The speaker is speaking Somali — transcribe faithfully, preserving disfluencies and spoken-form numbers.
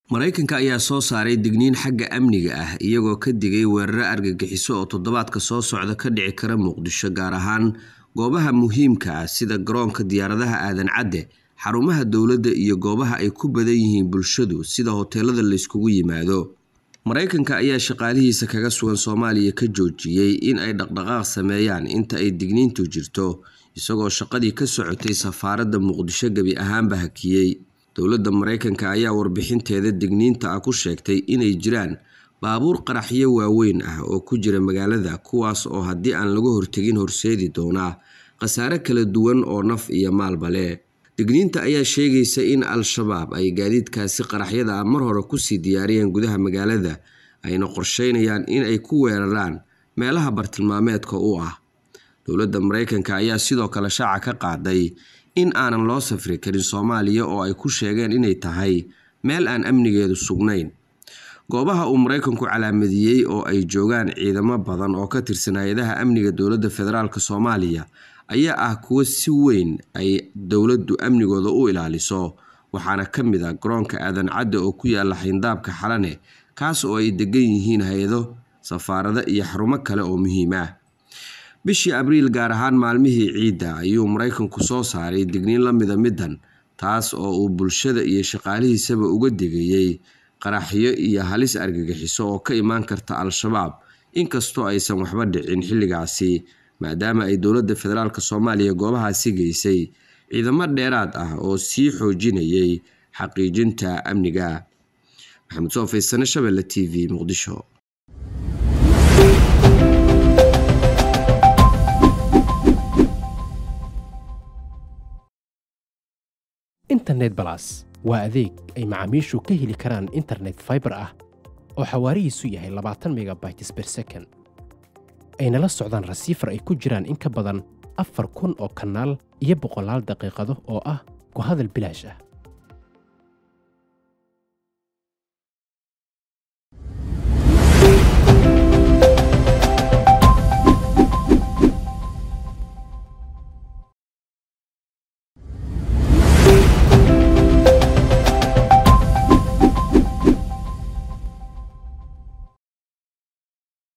Mareykanka ayaa soo saaray digniin xagga amniga ah iyagoo ka digay weerar argagixiso oo toddobaadka soo socda ka dhici kara Muqdisho gaar ahaan goobaha muhiimka ah sida garoonka diyaaradaha aadan cadde, xarumaha dawladda iyo goobaha ay ku badan yihiin bulshadu sida hoteelada la iskugu yimaado. Mareykanka ayaa shaqaalihiisa kaga sugan Soomaaliya ka joojiyay in ay dhaqdhaqaaq sameeyaan inta ay digniintu jirto, isagoo shaqadii ka socotay safaaradda Muqdisho gabi ahaanba hakiyay. Dowladda Mareykanka ayaa warbixinteeda digniinta ah ku sheegtay inay jiraan baabuur qaraxyo waaweyn ah oo ku jira magaalada kuwaas oo haddii aan laga hortagin horseedi doona khasaare kala duwan oo naf iyo maalba leh. Digniinta ayaa sheegaysa in Al-Shabaab ay gaadiidkaasi qaraxyada mar hore ku sii diyaariyeen gudaha magaalada ayna qorsheynayaan in ay ku weeraraan meelaha bartilmaameedka u ah. Dowladda Mareykanka ayaa sidoo kale shaaca ka qaaday in aanan loo safri karin Soomaaliya oo ay ku sheegeen inay tahay meel aan amnigeedu sugnayn. Goobaha uu Mareykanku calaamadiyay oo ay joogaan ciidamo badan oo ka tirsan hay'adaha amniga dowladda federaalka Soomaaliya ayaa ah kuwa si weyn ay dowladdu amnigooda u ilaaliso, waxaana ka mid ah garoonka aadan cadde oo ku yaala xindaabka Xalane kaas oo ay degan yihiin hay'ado, safaarada iyo xarumo kale oo muhiim ah. Bishii Abriil gaar ahaan maalmihii ciidda ayuu Mareykanku soo saaray digniin la mid ah midan, taas oo uu bulshada iyo shaqaalihiisaba uga digayay qaraxyo iyo halis argagixiso oo ka imaan karta Al-Shabaab, inkastoo aysan waxba dhicin xilligaasi maadaama ay dowladda federaalka Soomaaliya goobahaasi geysay ciidamo dheeraad ah oo sii xoojinayay xaqiijinta amniga. Maxamed Soo Faysane, Shabeelle T V, Muqdisho. internet plus waa adeeg ay macaamiishu ka heli karaan internet fiber ah oo xawaarihiisu yahay labaatan megabytes per second ayna la socdaan rasiifar ay ku jiraan in ka badan afar kun oo kanaal iyo boqolaal daqiiqado oo ah ku hadal bilaash ah.